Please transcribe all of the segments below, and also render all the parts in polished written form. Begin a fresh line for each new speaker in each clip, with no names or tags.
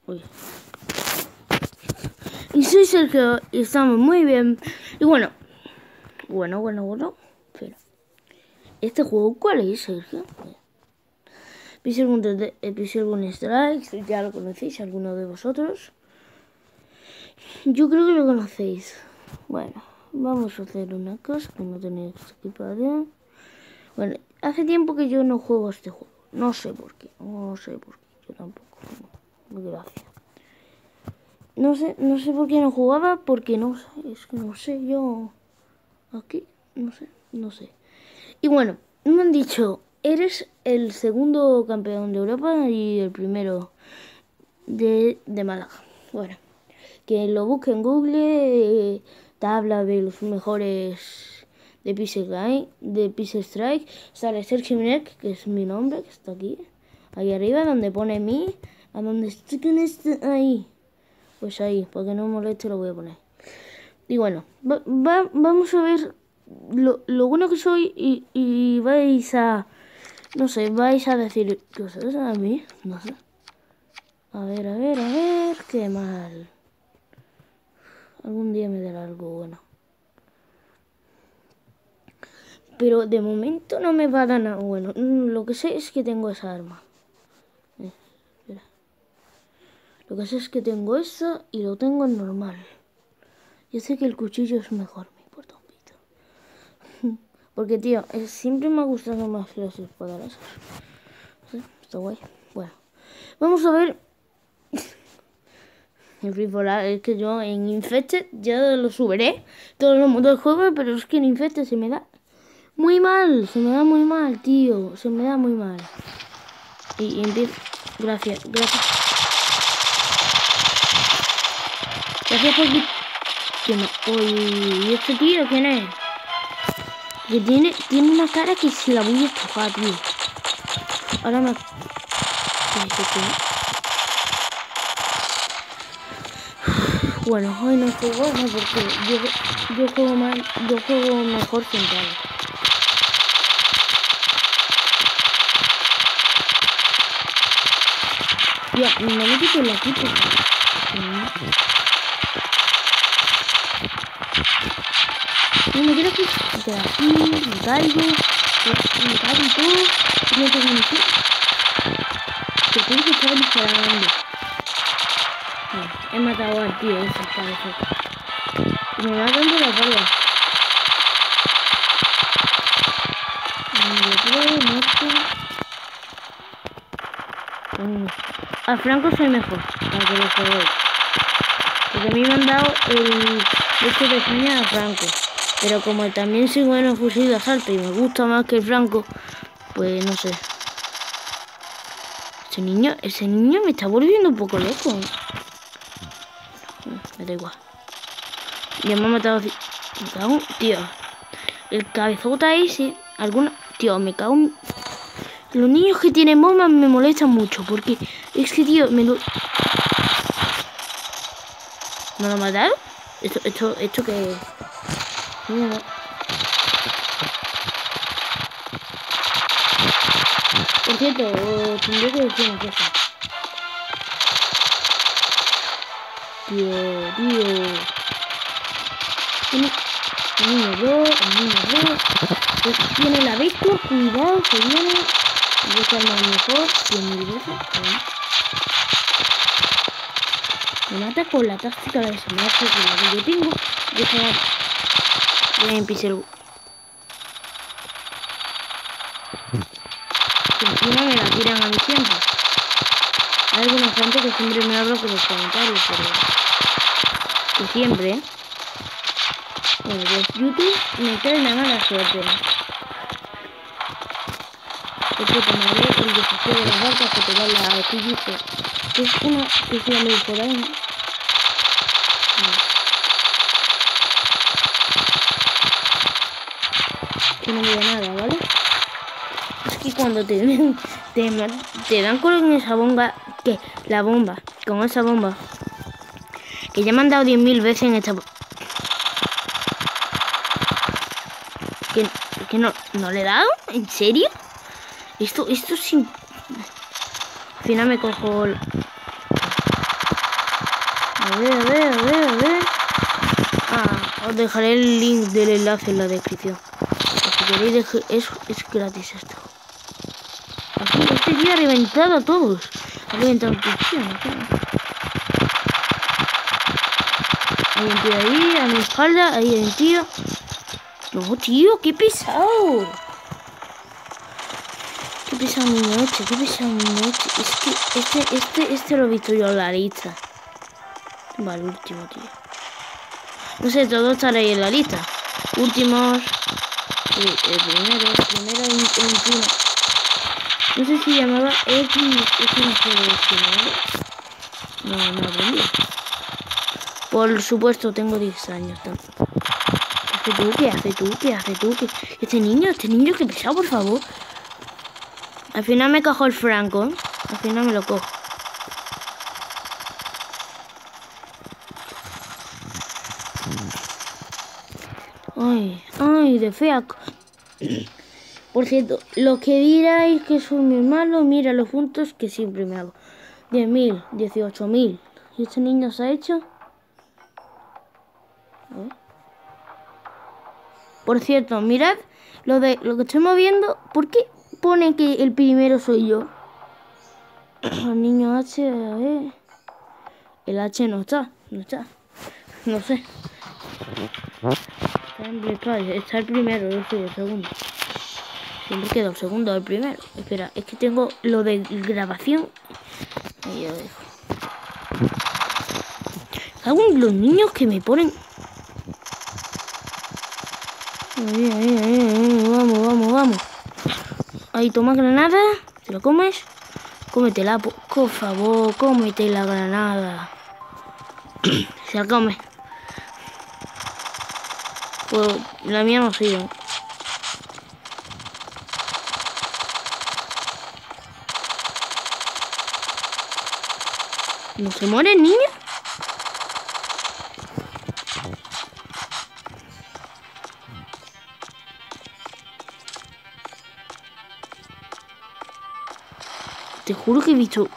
Uy. Y soy Sergio y estamos muy bien. Y bueno. Pero, ¿este juego cuál es, Sergio? Pixel Gun Strike, ya lo conocéis, alguno de vosotros. Yo creo que lo conocéis. Bueno, vamos a hacer una cosa que no tenéis que equipar. Bueno, hace tiempo que yo no juego a este juego. No sé por qué. Yo tampoco. Gracias. No sé por qué no jugaba, porque no sé, es que no sé, yo aquí, no sé. Y bueno, me han dicho, eres el segundo campeón de Europa y el primero de Málaga. Bueno, que lo busque en Google, tabla de los mejores de Pixel Strike, sale Sergio Minek, que es mi nombre, que está aquí, ahí arriba, donde pone mí, a donde estoy con este, ahí. Pues ahí, para que no moleste lo voy a poner. Y bueno, vamos a ver lo bueno que soy y vais a... No sé, vais a decir cosas a mí. No sé. A ver, qué mal. Algún día me dará algo bueno. Pero de momento no me va a dar nada bueno. Lo que sé es que tengo esa arma. Espera. Lo que sé es que tengo esa y lo tengo en normal. Yo sé que el cuchillo es mejor, me importa un pito. Porque, tío, siempre me ha gustado más las espadas. ¿Sí? Está guay. Bueno, vamos a ver. En Free for All, es que yo en Infected ya lo subiré. Todos los modos del juego, pero es que en Infected se me da muy mal. Se me da muy mal, tío. Se me da muy mal. Y empiezo. Gracias. Gracias por... Uy, ¿y este tío quién es? Que tiene una cara que se la voy a estrojar, tío. Ahora me... Bueno, hoy no juego, no, porque yo juego mejor sentado. Ya, no me quito la quito. No me quiero quitar aquí, me caigo y todo. No tengo ni qué. Te tengo que estar disparando. He matado al tío ese, cabeza. Me va dando la bala. A Franco soy mejor, para que lo juguéis. Porque a mí me han dado el este de España a Franco. Pero como también soy bueno en fusil de asalto y me gusta más que el Franco, pues no sé. Ese niño me está volviendo un poco loco. Me da igual. Ya me ha matado. Me cago, tío. El cabezota ese. Tío, me cago en... Los niños que tienen bombas me molestan mucho. Porque es que, tío, ¿me lo ha matado? ¿Esto qué es? Mira. Por cierto, tendré que decir una cosa. Tío. El niño 2. Tiene la Víctor, cuidado, que viene. Voy a estar más mejor, 100.000 veces. Me mata con la táctica de desenlace que la que yo tengo. Voy a empezar. Que encima me la tiran a mí siempre. Hay alguna gente que siempre me habla por los comentarios, pero... Que siempre, ¿eh? Bueno, pues YouTube me trae la mala suerte. Es que tomaré el desafío de las barcas que te da la TGC. Que es una que se llama por ahí, ¿no? Que no me da nada, ¿vale? Es que cuando te dan con esa bomba, que la bomba, con esa bomba, que ya me han dado 10.000 veces en esta... ¿Que no le he dado? ¿En serio? Esto sin... Al final me cojo... A ver. Os dejaré el link del enlace en la descripción. Si queréis, es gratis esto. Este tío ha reventado a todos. Ha reventado a tu tío, ¿no? Hay un tío ahí, a mi espalda. Ahí hay un tío. No, tío, qué pesado. Qué pesado mi noche. Es que este lo he visto yo en la lista. Va, el último, tío. No sé, todos estaréis en la lista. Últimos. Sí, el primero en prima. No sé si llamaba X. No aprendí. Por supuesto, tengo 10 años. ¿Qué hace tú? Este niño, qué pesado, por favor. Al final me cojo el Franco, ¿eh? Al final me lo cojo. Ay, de fea. Por cierto, lo que diráis que soy mi hermano, mira los puntos que siempre me hago. 10.000, 18.000. ¿Y este niño se ha hecho? A ver. Por cierto, mirad lo que estoy moviendo. ¿Por qué pone que el primero soy yo? El niño H, a ver. El H no está. No sé. Está el primero, yo soy el segundo. Siempre queda el segundo o el primero. Espera, es que tengo lo de grabación. Ahí lo dejo. Hago los niños que me ponen. Ahí, vamos. Ahí, toma granada. ¿Te la comes? Cómetela, por favor. Cómete la granada. Se la come. Pues la mía no sirve. ¿No se muere el niño? Te juro que he visto...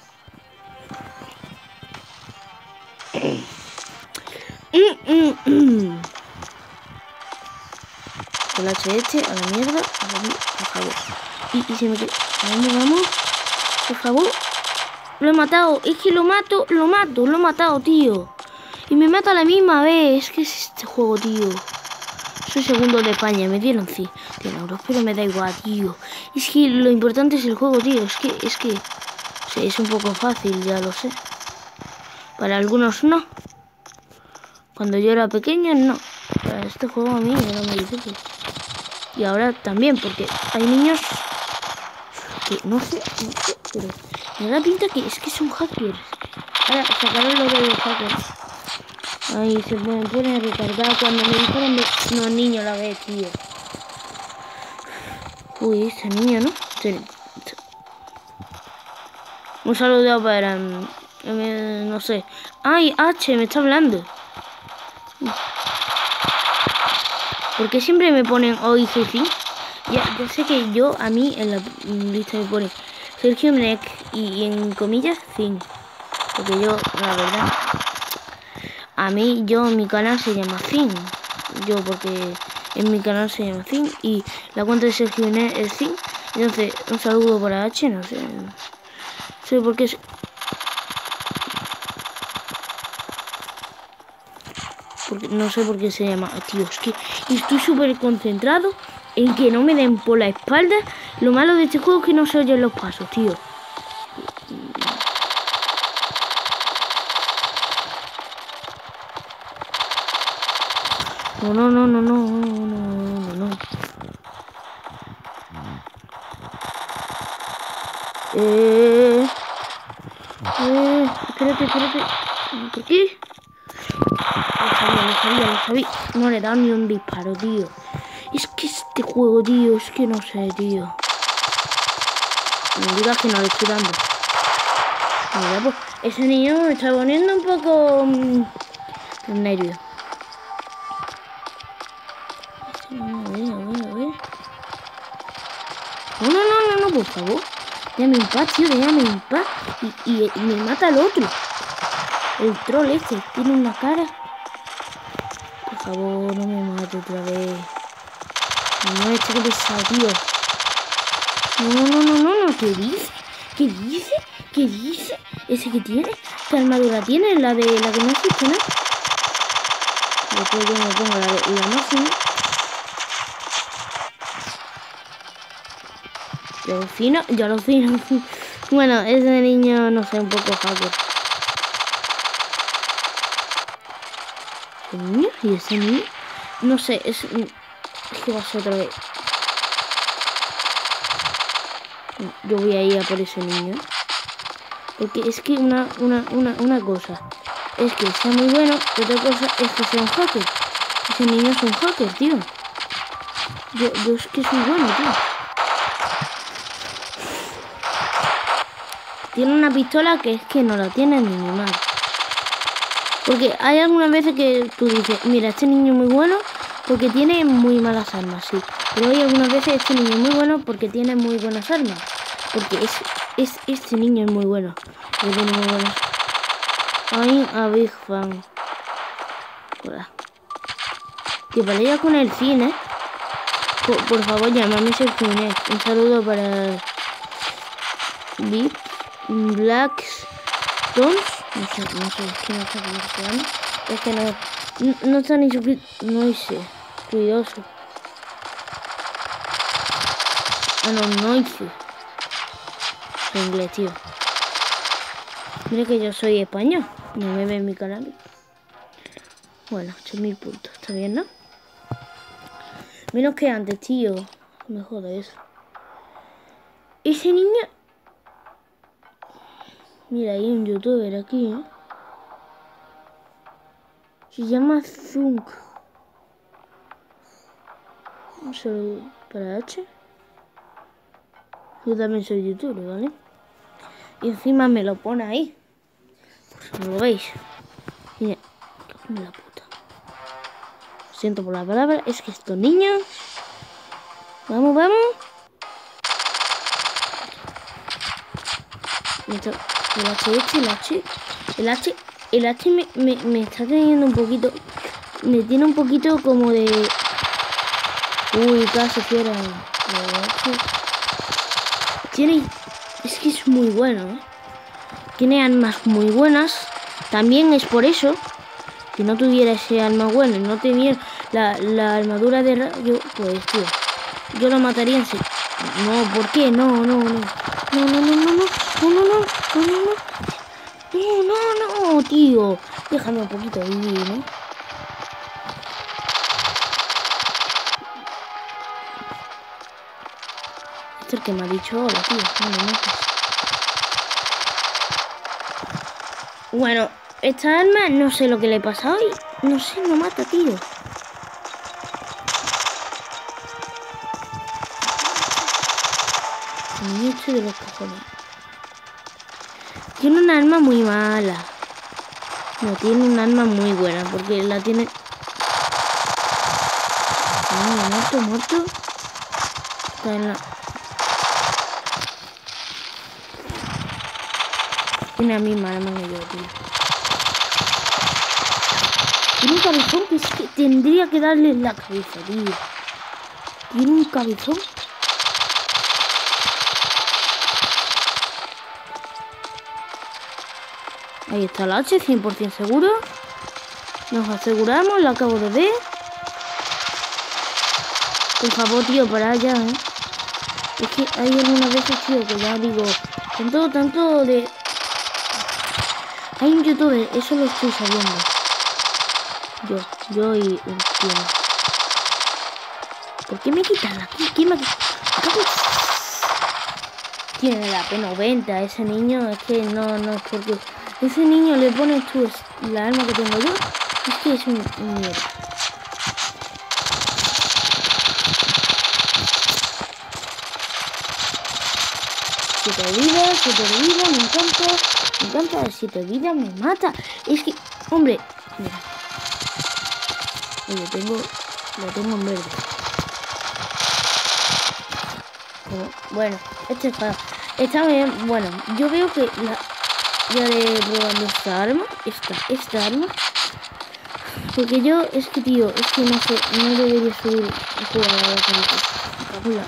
El H a la mierda, por favor. Y se me queda... Vamos, por favor. Lo he matado, es que lo he matado, tío. Y me mata a la misma vez. Es que es este juego, tío. Soy segundo de España, me dieron 100 euros, pero me da igual, tío. Es que lo importante es el juego, tío. Es que sí, es un poco fácil, ya lo sé. Para algunos no. Cuando yo era pequeño, no. Para este juego a mí era muy difícil. Y ahora también, porque hay niños que no sé, pero me da pinta que es que son hackers. Ahora sacaron lo de los hackers. Ay, se me pone a recargar cuando me dijeron de... No, niño, la vez, tío. Uy, esa niña, ¿no? Un saludo para... no sé. Ay, H, me está hablando. ¿Por qué siempre me ponen hoy Ceci? Ya sé que a mí en la lista me pone Sergio Mnek y en comillas Zin. Porque yo, la verdad, en mi canal se llama Zin. Porque en mi canal se llama Zin y la cuenta de Sergio Mnek es Zin. Entonces, un saludo para H, no sé. No sé por qué. No sé por qué se llama. Tío, es que estoy súper concentrado en que no me den por la espalda. Lo malo de este juego es que no se oyen los pasos, tío. No. Espérate. ¿Por qué? Lo sabía. No le he dado ni un disparo, tío. Es que este juego, tío, es que no sé, tío. Me digas que no le estoy dando. Mira, pues, ese niño me está poniendo un poco... nervio. A ver. No, por favor. Déjame en paz, tío, déjame en paz. Y me mata al otro. El troll este tiene una cara. Por favor, no me mate otra vez. No, este que pesado, tío. No. ¿Qué dice? ¿Qué dice? ¿Qué dice? ¿Ese que tiene? ¿Qué armadura tiene? La de la que no existe, ¿no? Después yo me pongo la máxima. Yo alucino. Bueno, ese niño, no sé, un poco hacker. ¿Ese niño? ¿Y ese niño? No sé, es que va a ser otra vez. Yo voy a ir a por ese niño. Porque es que una cosa es que sea muy bueno, y otra cosa es que sea un hacker. Ese niño es un hacker, tío. Yo es que soy bueno, tío. Tiene una pistola que es que no la tiene ni mi madre. Porque hay algunas veces que tú dices, mira, este niño es muy bueno porque tiene muy malas armas, sí. Pero hay algunas veces este niño es muy bueno porque tiene muy buenas armas. Porque este niño es muy bueno. Porque tiene muy buenas. I'm a big fan. Hola. Que pelea con el cine. Por favor, llámame Sergio. Un saludo para Big Black Stones. No sé, es que no sé cómo se llama. Es que no está ni suscrito. No hice. Cuidoso. No hice. Soy inglés, tío. Mira que yo soy español. No me ve en mi canal. Bueno, 8000 puntos. ¿Está bien, no? Menos que antes, tío. Me jode eso. Ese niño... Mira, hay un youtuber aquí, ¿eh? Se llama Zunk. Un saludo para H. Yo también soy youtuber, ¿vale? Y encima me lo pone ahí. Por si no lo veis. Mira, qué la puta. Lo siento por la palabra. Es que estos niños... Vamos. El H me está teniendo un poquito... Me tiene un poquito como de... Uy, casi fuera. Tiene... Es que es muy bueno, ¿eh? Tiene armas muy buenas. También es por eso. Si no tuviera ese arma buena y no tuviera la armadura de rayo, pues, tío, yo lo mataría en serio. No, ¿por qué? No, tío. Déjame un poquito vivir, ¿no? Este es el que me ha dicho hola, tío. No me mates. Bueno, esta arma no sé lo que le pasa hoy. No sé, no mata, tío. Mucho de los cojones. Tiene un arma muy mala. No, tiene un arma muy buena porque la tiene... Muerto. Está en la... Tiene la misma arma que yo, tío. Tiene un cabezón que es que tendría que darle en la cabeza, tío. Tiene un cabezón. Ahí está el H, 100% seguro. Nos aseguramos, lo acabo de ver. Por favor, tío, para allá, ¿eh? Es que hay algunas veces, tío, que ya digo... Tanto de... Hay un youtuber, eso lo estoy sabiendo. Yo y un tío. ¿Por qué me quitan la kill? ¿Quién me ha quitado? Tiene la P90, ese niño, es que no es porque... Ese niño le pones tú la arma que tengo yo, es que es un mierda. Siete vidas, me encanta, 7 vidas, me mata. Es que, hombre, mira. Lo tengo en verde. Bueno, este está bien. Bueno, yo veo que ya de probando esta arma. Esta arma. Porque yo, es que tío, es que no sé, no debería subir a jugar a la película.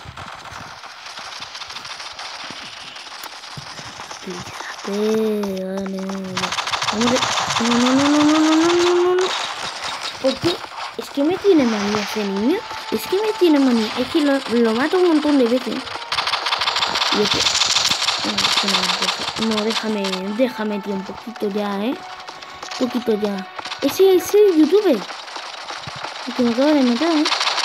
No. ¿Por qué? Es que me tiene manía ese niño. Es que me tiene manía. Es que lo mato un montón de veces. Y es que... No, déjame, tío, un poquito ya, Un poquito ya. Ese es el youtuber. El que me acaba de matar,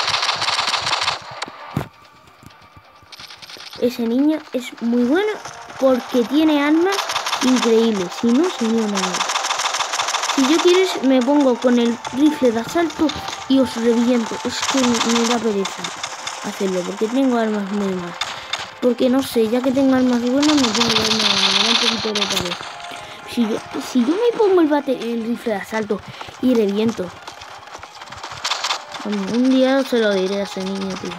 Ese niño es muy bueno porque tiene armas increíbles. Si no, sería una mierda. Si yo quieres, me pongo con el rifle de asalto y os reviento. Es que me da pereza hacerlo porque tengo armas muy malas. Porque no sé, ya que tengo armas buenas, me pongo un poquito de pared. Si yo me pongo el rifle de asalto y reviento. Bueno, un día se lo diré a ese niño, tío.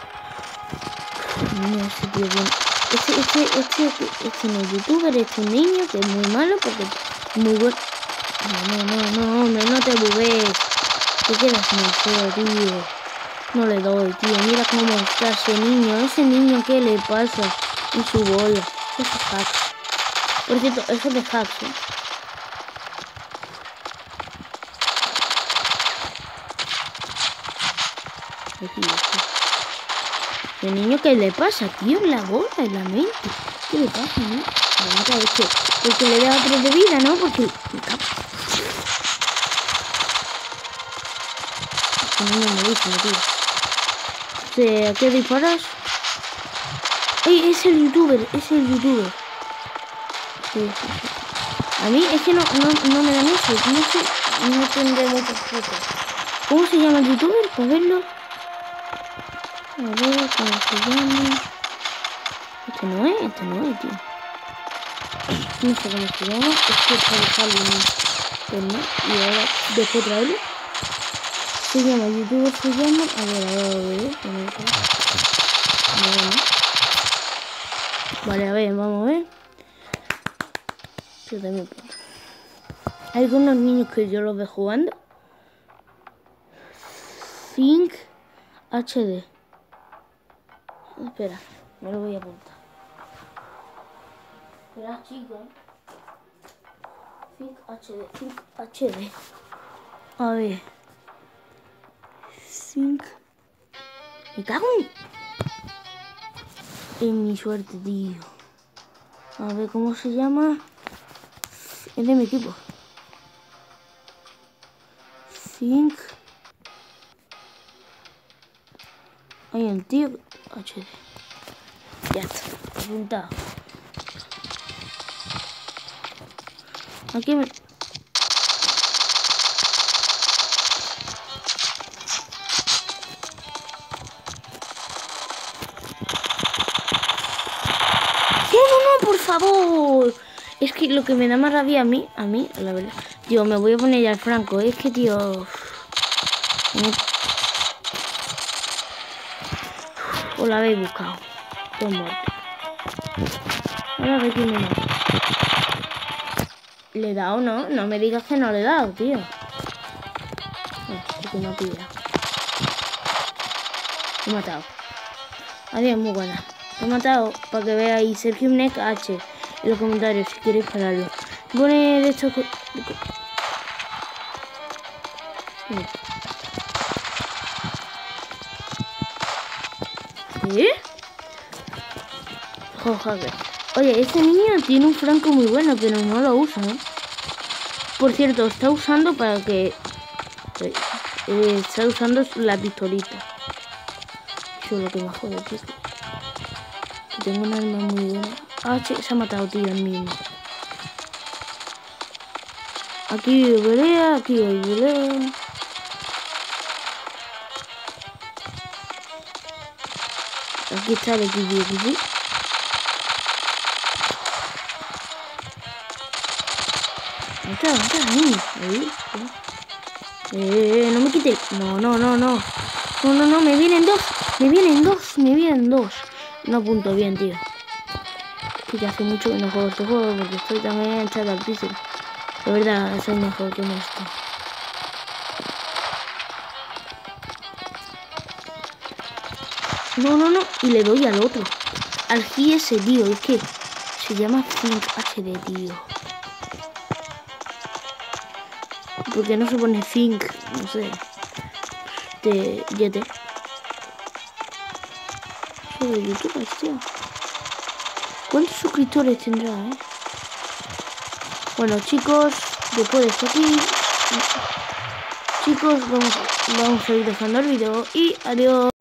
No, ese tío bueno. Este no es youtuber, este niño que es muy malo porque es muy bueno. No te bugues. Te quedas muy feo, tío. No le doy, tío. Mira cómo está ese niño. Ese niño, ¿qué le pasa? En su bola. Eso es hacks. Por cierto, eso es de hacks, El niño, ¿qué le pasa, tío? En la bola, en la mente. ¿Qué le pasa, no? Me mata este. Porque le da 3 de vida, ¿no? Porque... No me morísimo, tío. ¿A qué disparas? ¡Ey! Es el youtuber. Sí. A mí es que no me dan eso. No sé, no tendré muchas fotos. ¿Cómo se llama el youtuber? Pues verlo. A ver, ¿cómo se llama? Este no es, tío. No sé cómo se llama. Es que sale un... Y ahora dejo traerlo. Se llama, youtuber se llama... A ver. Vale, a ver, vamos a ver. Yo también puedo. Hay algunos niños que yo los veo jugando. Think HD. Espera, me lo voy a apuntar. Espera, chicos. Think HD. A ver. Think. Me cago en mi suerte, tío. A ver, ¿cómo se llama? Es de mi equipo. Think. Hay un tío HD. Ya está, apuntado. Aquí me... No, por favor. Es que lo que me da más rabia a mí, la verdad. Tío, me voy a poner ya al franco. Es que, tío... Os la habéis buscado. Estoy muerto. Ahora a ver quién me mata. ¿Le he dado, no? No me digas que no le he dado, tío. No, que no ha pillado. He matado. Adiós, muy buena. He matado para que veáis Sergio Mnek H en los comentarios si queréis pararlo. Pone de estos... ¿Qué? Joder. Oye, este niño tiene un franco muy bueno, pero no lo usa, ¿no? Por cierto, está usando para que... está usando la pistolita. Eso es lo que me jode, tío. Tengo un arma muy buena. Ah, che, se ha matado, tío, el mismo. Aquí hay pelea, aquí hay pelea. Aquí está el equipo, ¿sí? Está, niño. Ahí. No me quites. No, me vienen dos. Me vienen dos. No apunto bien, tío. que ya hace mucho que no juego este juego porque estoy también echado al piso. De verdad, soy mejor que esto. No, no, no. Y le doy al otro. Al GS, tío. Es que se llama Think HD, tío. ¿Por qué no se pone Think? No sé. De Yete. Sobre YouTube, tío. ¿Cuántos suscriptores tendrá, Bueno, chicos, después de esto aquí, chicos, vamos a ir dejando el vídeo y adiós.